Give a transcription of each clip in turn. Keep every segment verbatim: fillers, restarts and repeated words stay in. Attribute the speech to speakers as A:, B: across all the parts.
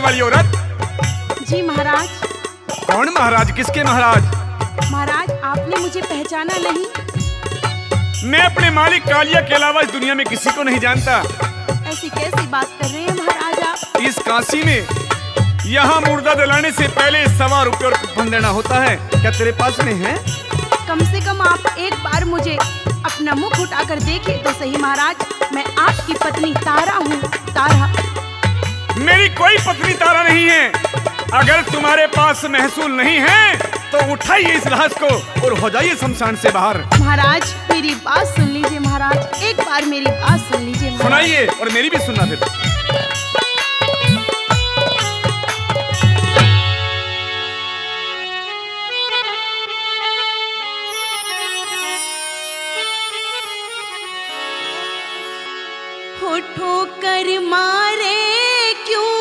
A: वाली औरत।
B: जी महाराज।
A: कौन महाराज? किसके महाराज?
B: महाराज आपने मुझे पहचाना नहीं?
A: मैं अपने मालिक कालिया के अलावा इस दुनिया में किसी को नहीं जानता।
B: ऐसी कैसी बात कर रहे हैं महाराज आप?
A: इस काशी में यहाँ मुर्दा जलाने से पहले सवा रुपये और कूपन देना होता है। क्या तेरे पास में है?
B: कम से कम आप एक बार मुझे अपना मुख उठाकर देखिए तो सही महाराज। मैं आपकी पत्नी तारा हूँ। तारा।
A: मेरी कोई पत्नी तारा नहीं है। अगर तुम्हारे पास महसूल नहीं है तो उठाइए इस लाश को और हो जाइए शमशान से बाहर।
B: महाराज मेरी बात सुन लीजिए महाराज, एक बार मेरी बात सुन लीजिए।
A: सुनाइए और मेरी भी सुनना फिर।
B: ठोकर मारे क्यों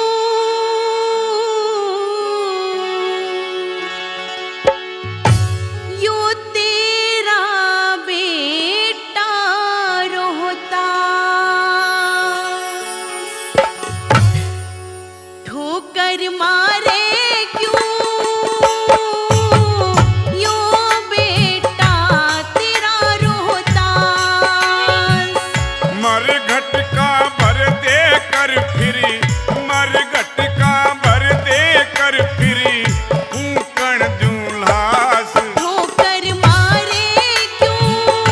B: यो तेरा बेटा रोता, ठोकर मारे क्यों यो बेटा तेरा रोता।
A: मर घटका भर दे कर फिरी, मर घटका भर दे कर फिरी, ऊकण दूल्हास।
B: ठोकर मारे क्यों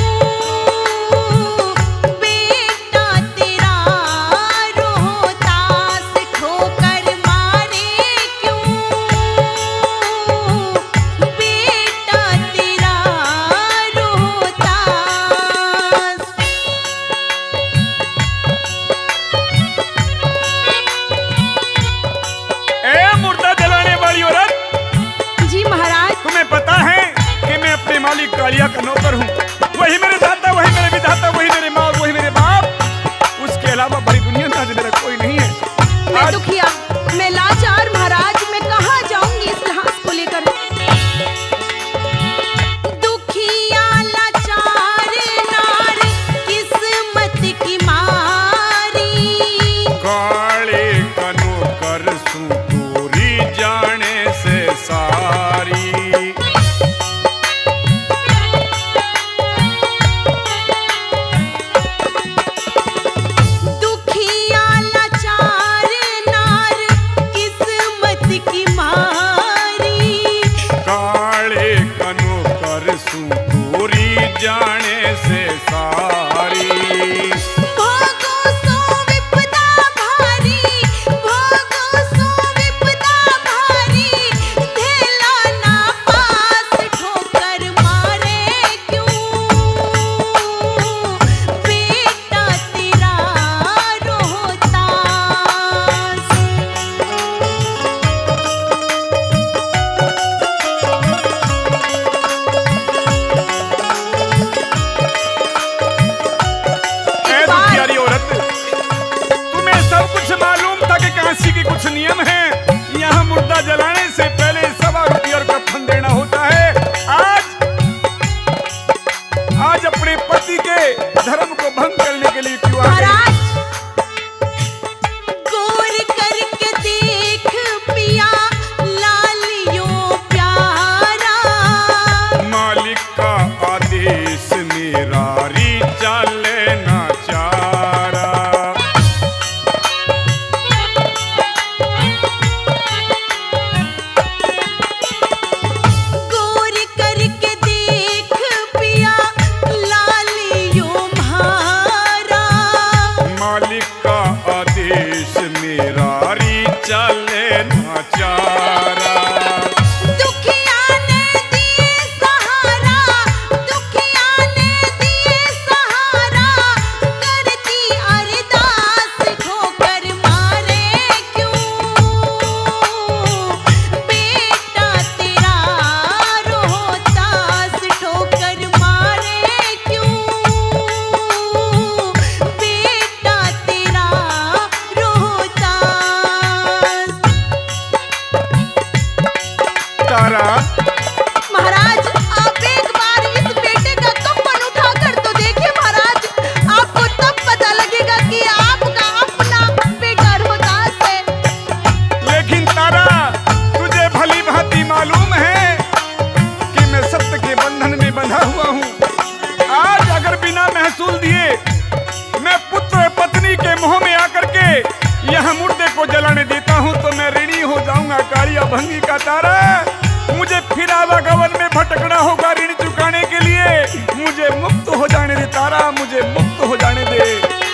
B: बेटा तेरा रोहतास, ठोकर मारे क्यों बेटा तेरा रोहतास।
A: ए मुर्दा जलाने वाली औरत,
B: जी महाराज।
A: तुम्हें पता है कि मैं अपने मालिक कालिया का नौकर हूँ। वही मेरे दाता, वही मेरे विधाता, वही मेरे माँ और वही मेरे बाप। उसके अलावा बड़ी दुनिया में आज मेरा कोई नहीं है।
B: मैं
A: आज
B: दुखिया, मैं लाचार महाराज, मैं कहाँ जाऊंगी इस लाश को लेकर। दुखिया लाचार नार किस्मत की मारी,
A: काले का नौकर सुतोरी जाने से सारी।
B: दुखिया लाचार नार किस्मत की मारी,
A: काले का नौकर सुतोरी जाने से सारी।
B: भोगो सो विपदा भारी, भोगो सो विपदा भारी, धेला ना पास, ठोकर मारे क्यों बेटा तेरा रोहतास।
A: बंधा हुआ हूँ। आज अगर बिना महसूल दिए मैं पुत्र पत्नी के मुंह में आकर के यह मुर्दे को जलाने देता हूँ तो मैं ऋणी हो जाऊंगा। कालिया भंगी का तारा, मुझे फिर आवागमन में भटकना होगा ऋण चुकाने के लिए। मुझे मुक्त हो जाने दे तारा, मुझे मुक्त हो जाने दे।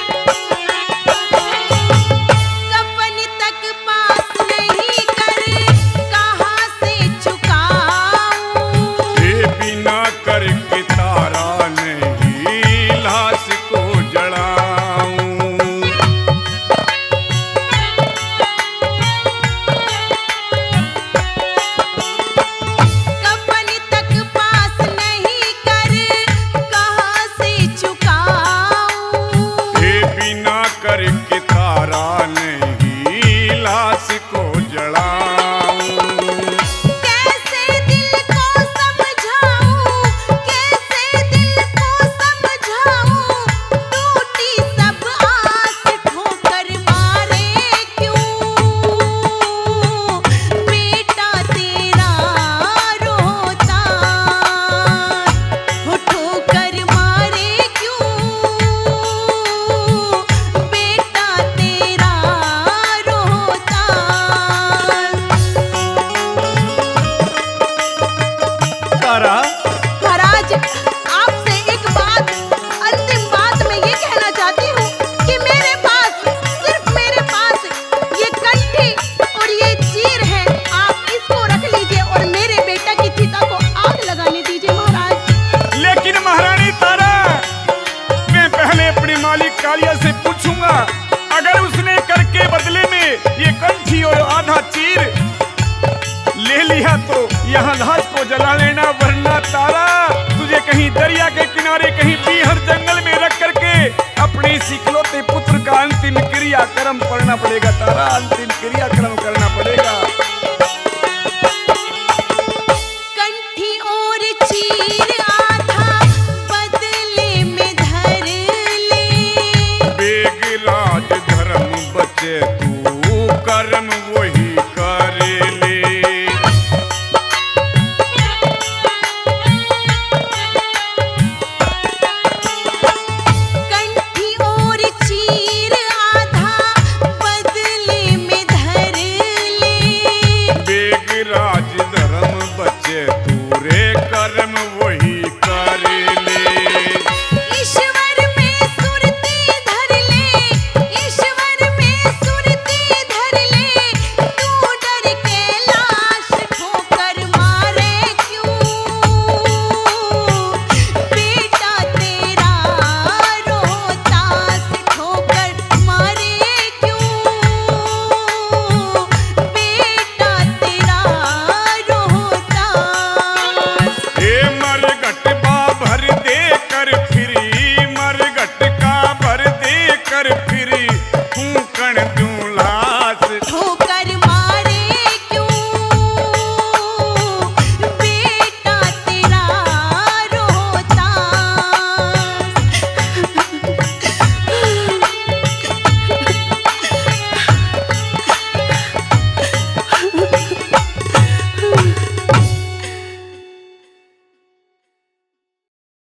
B: कफन तक पास नहीं कर कहाँ से चुकाऊं।
A: ये बिना करके तारा नहीं लाश को जलाऊं।
B: कफन तक पास नहीं कर कहाँ से चुकाऊं।
A: ये बिना करके तारा नहीं लाश को जलाऊं।
B: कैसे दिल को समझाऊं, कैसे दिल को समझाऊं। टूटी सब आस ठोकर मारे क्यों। बेटा तेरा रोता हो ठोकर मारे क्यों। बेटा तेरा रोता।
A: तारा,
B: महाराज, आपसे एक बात, अंतिम बात मैं ये कहना चाहती हूँ कि मेरे पास, सिर्फ मेरे पास ये कंठी और ये चीर है। आप इसको रख लीजिए और मेरे बेटा की चिता को आग लगाने दीजिए महाराज।
A: लेकिन महारानी तारा, मैं पहले अपने मालिक कालिया से पूछूंगा। अगर उसने करके बदले में ये कंठी और आधा चीर ले लिया तो यहाँ लाश को जला लेना, वरना तारा तुझे कहीं दरिया के किनारे, कहीं पीहर जंगल में रख करके अपने इस इकलौते पुत्र का अंतिम क्रियाक्रम करना पड़ेगा। तारा, अंतिम क्रियाक्रम करना पड़ेगा।
B: कंठी और चीर आधा बदले में धर ले।
A: बेगराज धर्म बचे तू कर्म वही करे ले।
B: कंठी और चीर आधा बदले में धर ले।
A: बेगराज धर्म बचे तू रे कर्म वही करे ले।
B: ईश्वर में सुरती धर ले, ईश्वर में सुरती धर ले। तू डर के लाश ठोकर मारे क्यों। बेटा तेरा रोता से ठोकर मारे क्यों। बेटा तेरा रोता।
A: हे मरघट बा भर दे कर फिरी, मरघट का भर दे कर फिरी।